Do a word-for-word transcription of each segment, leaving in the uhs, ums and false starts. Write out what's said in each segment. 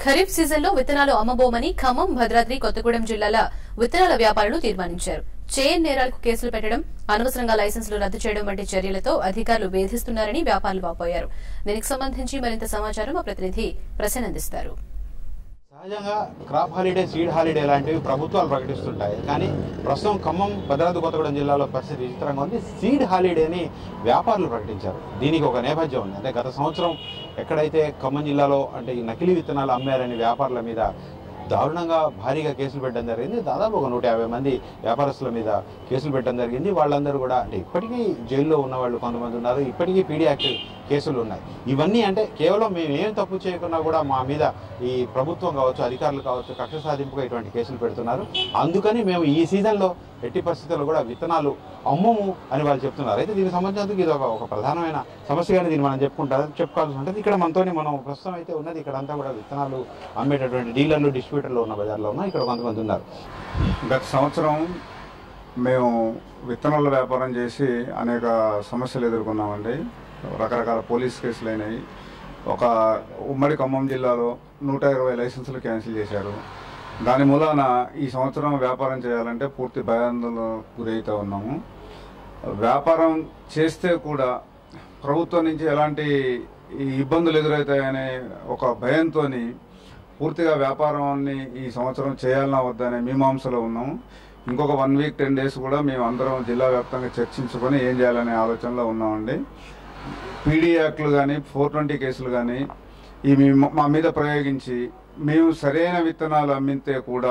ఖరీఫ్ సీజన్లో విత్తనాలు అమ్మబోమని ఖమ్మం, భద్రాద్రి కొత్తగూడెం జిల్లాల విత్తనాల వ్యాపారులు తీర్మానించారు. చేయని నేరాలకు కేసులు పెట్టడం, అనవసరంగా లైసెన్సులు రద్దు చేయడం వంటి చర్యలతో అధికారులు వేధిస్తున్నారని వ్యాపారులు వాపోయారు. దీనికి సంబంధించి మరింత సమాచారం మా ప్రతినిధి ప్రసన్న అందిస్తారు. సహజంగా క్రాప్ హాలిడే, సీడ్ హాలిడే లాంటివి ప్రభుత్వాలు ప్రకటిస్తుంటాయి. కానీ ప్రస్తుతం ఖమ్మం, భద్రాద్రి కొత్తగూడెం జిల్లాలో పరిస్థితి విచిత్రంగా ఉంది. సీడ్ హాలిడేని వ్యాపారులు ప్రకటించారు. దీనికి ఒక నేపథ్యం ఉంది. అంటే గత సంవత్సరం ఎక్కడైతే ఖమ్మం జిల్లాలో అంటే ఈ నకిలీ విత్తనాలు అమ్మారని వ్యాపారుల మీద దారుణంగా భారీగా కేసులు పెట్టడం జరిగింది. దాదాపు ఒక నూట యాభై మంది వ్యాపారస్తుల మీద కేసులు పెట్టడం జరిగింది. వాళ్ళందరూ కూడా అంటే ఇప్పటికీ జైల్లో ఉన్న వాళ్ళు కొంతమంది ఉన్నారు. ఇప్పటికీ పీడీ యాక్ట్ కేసులు ఉన్నాయి. ఇవన్నీ అంటే కేవలం మేము ఏం తప్పు చేయకున్నా కూడా మా మీద ఈ ప్రభుత్వం కావచ్చు, అధికారులు కావచ్చు, కక్ష సాధింపుగా ఇటువంటి కేసులు పెడుతున్నారు. అందుకని మేము ఈ సీజన్లో ఎట్టి పరిస్థితుల్లో కూడా విత్తనాలు అమ్మము అని వాళ్ళు చెప్తున్నారు. అయితే దీనికి సంబంధించినందుకు ఇది ఒక ఒక ప్రధానమైన సమస్యగానే దీన్ని మనం చెప్పుకుంటారు చెప్పుకోవాల్సి ఉంటుంది. ఇక్కడ మనతో మనం ప్రస్తుతం అయితే ఉన్నది ఇక్కడంతా కూడా విత్తనాలు అమ్మేటటువంటి డీలర్లు, డిస్ట్రిబ్యూటర్లు ఉన్న బజార్లో ఉన్నాయి. ఇక్కడ కొంతమంది ఉన్నారు. గత సంవత్సరం మేము విత్తనాల వ్యాపారం చేసి అనేక సమస్యలు ఎదుర్కొన్నామండి. రకరకాల పోలీస్ కేసులు అయినాయి. ఒక ఉమ్మడి ఖమ్మం జిల్లాలో నూట ఇరవై లైసెన్సులు క్యాన్సిల్ చేశారు. దాని మూలాన ఈ సంవత్సరం వ్యాపారం చేయాలంటే పూర్తి భయాందోళనకు గురవుతూ ఉన్నాము. వ్యాపారం చేస్తే కూడా ప్రభుత్వం నుంచి ఎలాంటి ఇబ్బందులు ఎదురవుతాయనే ఒక భయంతో పూర్తిగా వ్యాపారాన్ని ఈ సంవత్సరం చేయాలన్నా వద్దనే మీమాంసలో ఉన్నాము. ఇంకొక వన్ వీక్ టెన్ డేస్ కూడా మేము అందరం జిల్లా వ్యాప్తంగా చర్చించుకొని ఏం చేయాలనే ఆలోచనలో ఉన్నామండి. పీడీ యాక్ట్లు కానీ, ఫోర్ ట్వంటీ కేసులు కానీ ఇవి మా మీద ప్రయోగించి మేము సరైన విత్తనాలు అమ్మితే కూడా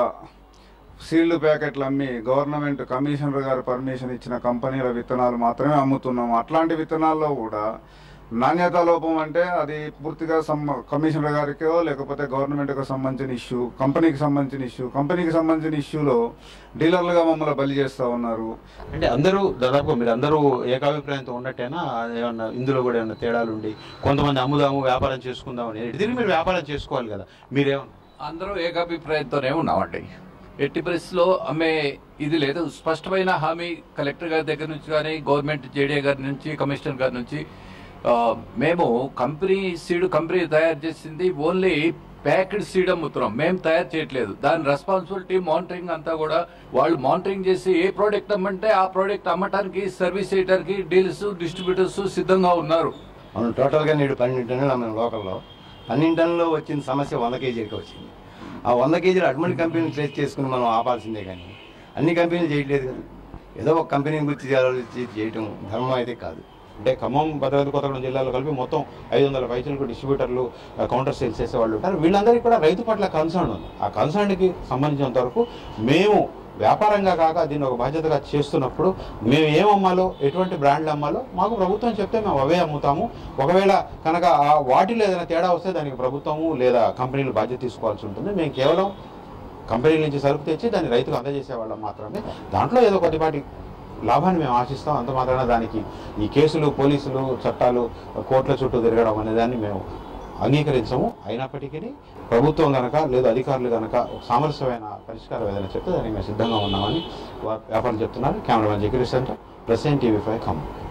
సీల్డ్ ప్యాకెట్లు అమ్మి గవర్నమెంట్ కమిషనర్ గారు పర్మిషన్ ఇచ్చిన కంపెనీల విత్తనాలు మాత్రమే అమ్ముతున్నాము. అట్లాంటి విత్తనాల్లో కూడా నాణ్యతా లోపం అంటే అది పూర్తిగా కమిషనర్ గారికో లేకపోతే గవర్నమెంట్కి సంబంధించిన ఇష్యూ, కంపెనీకి సంబంధించిన ఇష్యూ కంపెనీకి సంబంధించిన ఇష్యూలో డీలర్లుగా మమ్మల్ని బలి చేస్తూ ఉన్నారు. అంటే అందరూ దాదాపు మీరు అందరూ ఏకాభిప్రాయంతో ఉన్నట్టేనా? ఏమన్నా ఇందులో కూడా ఏమన్నా తేడాలు ఉండి కొంతమంది అమ్ముదాము, వ్యాపారం చేసుకుందాం అని తిరిగి మీరు వ్యాపారం చేసుకోవాలి కదా, మీరేమన్నా? అందరూ ఏకాభిప్రాయంతోనే ఉన్నామండి. ఎట్టి పరిస్థితిలో అమ్మే ఇది లేదు. స్పష్టమైన హామీ కలెక్టర్ గారి దగ్గర నుంచి కానీ, గవర్నమెంట్ జేడీ గారి నుంచి, కమిషనర్ గారి నుంచి మేము కంపెనీ సీడ్ కంపెనీ తయారు చేసింది ఓన్లీ ప్యాకెడ్ సీడ్ అమ్ముతున్నాం, మేము తయారు చేయట్లేదు. దాని రెస్పాన్సిబిలిటీ మానిటరింగ్ అంతా కూడా వాళ్ళు మానిటరింగ్ చేసి ఏ ప్రోడక్ట్ అమ్మంటే ఆ ప్రోడక్ట్ అమ్మటానికి, సర్వీస్ చేయడానికి డీలర్స్, డిస్ట్రిబ్యూటర్స్ సిద్ధంగా ఉన్నారు. మనం టోటల్గా నేడు పన్నెండు టన్నులు అమ్మాం లోకల్లో. పన్నెండు టన్నులో వచ్చిన సమస్య వంద కేజీలకి వచ్చింది. ఆ వంద కేజీలు అటువంటి కంపెనీలు ట్రేస్ చేసుకుని మనం ఆపాల్సిందే, కానీ అన్ని కంపెనీలు చేయట్లేదు కదా. ఏదో ఒక కంపెనీని గుర్తి చేయడం ధర్మం అయితే కాదు. అంటే ఖమ్మం, భద్రాద్రి కొత్తగూడెం జిల్లాలో కలిపి మొత్తం ఐదు వందల పైసలకు డిస్ట్రిబ్యూటర్లు, కౌంటర్ సేల్స్ చేసే వాళ్ళు ఉంటారు. వీళ్ళందరికీ కూడా రైతు పట్ల కన్సర్న్ ఉంది. ఆ కన్సర్న్కి సంబంధించినంత వరకు మేము వ్యాపారంగా కాక దీన్ని ఒక బాధ్యతగా చేస్తున్నప్పుడు మేము ఏం అమ్మాలో, ఎటువంటి బ్రాండ్లు అమ్మాలో మాకు ప్రభుత్వం చెప్తే మేము అవే అమ్ముతాము. ఒకవేళ కనుక వాటిలో ఏదైనా తేడా వస్తే దానికి ప్రభుత్వము లేదా కంపెనీలు బాధ్యత తీసుకోవాల్సి ఉంటుంది. మేము కేవలం కంపెనీల నుంచి సరుకు తెచ్చి దాన్ని రైతుకు అందజేసే వాళ్ళం మాత్రమే. దాంట్లో ఏదో కొద్దిపాటి లాభాన్ని మేము ఆశిస్తాం. అంత మాత్రాన దానికి ఈ కేసులు, పోలీసులు, చట్టాలు, కోర్టుల చుట్టూ తిరగడం అనే దాన్ని మేము అంగీకరించము. అయినప్పటికీ ప్రభుత్వం కనుక లేదా అధికారులు కనుక ఒక సామరస్యమైన పరిష్కారం ఏదైనా చెప్తే దానికి మేము సిద్ధంగా ఉన్నామని వ్యాపారులు చెప్తున్నారు. Cameraman Zakir centre, press TV five Khammam.